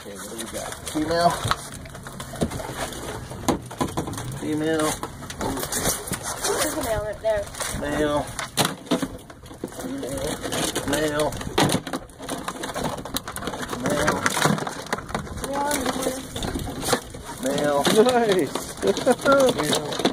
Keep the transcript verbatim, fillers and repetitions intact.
Okay, what do we got? Female. Female. There's a male right there. Male. Male. Male. Male. Male. Nice. Male.